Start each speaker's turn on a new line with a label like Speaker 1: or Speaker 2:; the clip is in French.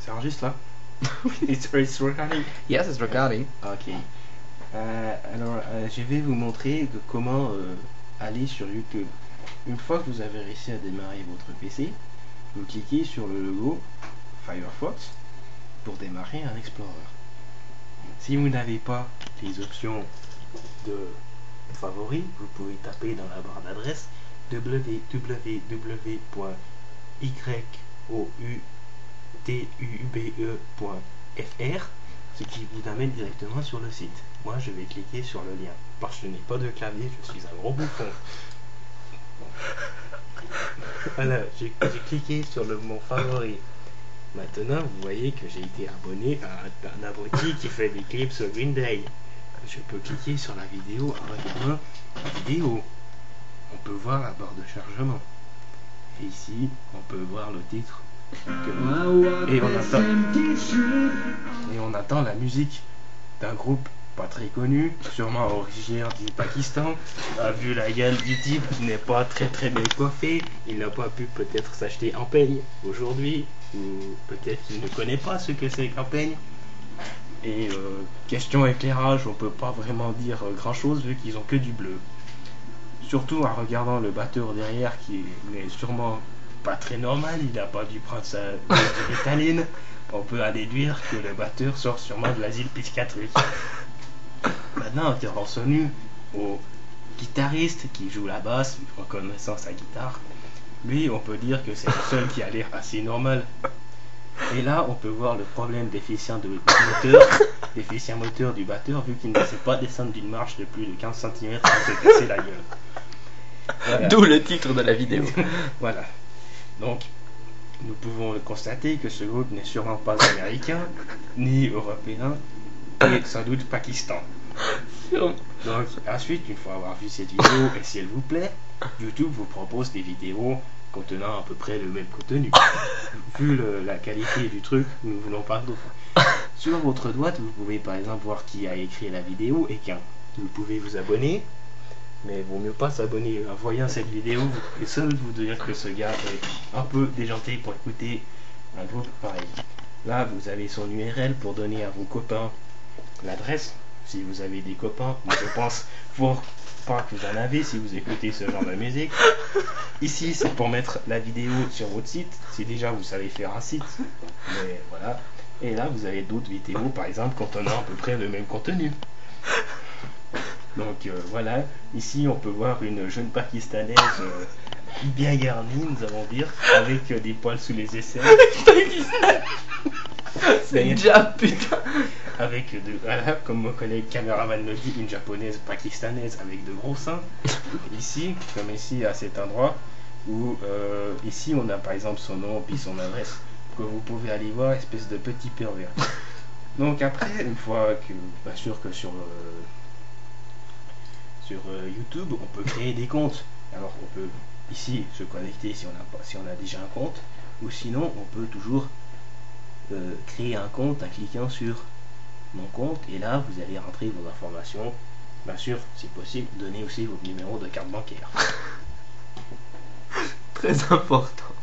Speaker 1: Ça enregistre là? It's recording.
Speaker 2: Yes, it's recording.
Speaker 1: Ok. Je vais vous montrer comment aller sur YouTube. Une fois que vous avez réussi à démarrer votre PC, vous cliquez sur le logo Firefox pour démarrer un Explorer. Si vous n'avez pas les options de favoris, vous pouvez taper dans la barre d'adresse www.youtube.fr, ce qui vous amène directement sur le site. Moi, je vais cliquer sur le lien parce que je n'ai pas de clavier, je suis un gros bouffon. Voilà, j'ai cliqué sur mon favori. Maintenant, vous voyez que j'ai été abonné à un abruti qui fait des clips sur Green Day. Je peux cliquer sur la vidéo en regardant la vidéo. On peut voir la barre de chargement. Et ici, on peut voir le titre. Et on attend la musique d'un groupe pas très connu, sûrement originaire du Pakistan. Vu la gueule du type qui n'est pas très bien coiffé, il n'a pas pu peut-être s'acheter un peigne aujourd'hui, ou peut-être qu'il ne connaît pas ce que c'est qu'un peigne. Et question éclairage, on peut pas vraiment dire grand chose vu qu'ils ont que du bleu. Surtout en regardant le batteur derrière qui n'est sûrement pas très normal, il n'a pas dû prendre sa Ritaline. On peut en déduire que le batteur sort sûrement de l'asile psychiatrique. Maintenant, intervention au guitariste qui joue la basse en connaissant sa guitare. Lui, on peut dire que c'est le seul qui a l'air assez normal. Et là, on peut voir le problème déficient moteur du batteur vu qu'il ne sait pas descendre d'une marche de plus de 15 cm sans se casser la gueule. Voilà.
Speaker 2: D'où le titre de la vidéo.
Speaker 1: Voilà. Donc, nous pouvons constater que ce groupe n'est sûrement pas américain, ni européen, et sans doute Pakistan. Donc, ensuite, une fois avoir vu cette vidéo, et si elle vous plaît, YouTube vous propose des vidéos contenant à peu près le même contenu. Vu la qualité du truc, nous ne voulons pas d'autre. Sur votre droite, vous pouvez par exemple voir qui a écrit la vidéo et quand. Vous pouvez vous abonner, mais il vaut mieux pas s'abonner. En voyant cette vidéo, vous pouvez seul vous dire que ce gars est un peu déjanté pour écouter un groupe pareil. Là, vous avez son URL pour donner à vos copains l'adresse. Si vous avez des copains, mais je pense pour pas que vous en avez si vous écoutez ce genre de musique. Ici, c'est pour mettre la vidéo sur votre site, si déjà vous savez faire un site. Mais voilà. Et là, vous avez d'autres vidéos, par exemple, contenant à peu près le même contenu. Donc voilà. Ici, on peut voir une jeune pakistanaise bien garnie, nous allons dire, avec des poils sous les aisselles.
Speaker 2: C'est déjà putain.
Speaker 1: Avec voilà, comme mon collègue caméraman le dit, une japonaise pakistanaise avec de gros seins. Ici, comme ici à cet endroit, où ici on a par exemple son nom puis son adresse, que vous pouvez aller voir, espèce de petit pervers. Donc après, une fois que, bien sûr que sur YouTube, on peut créer des comptes. Alors on peut ici se connecter si on a déjà un compte, ou sinon on peut toujours créer un compte en cliquant sur mon compte, et là vous allez rentrer vos informations, bien sûr si possible donnez aussi votre numéro de carte bancaire.
Speaker 2: Très important.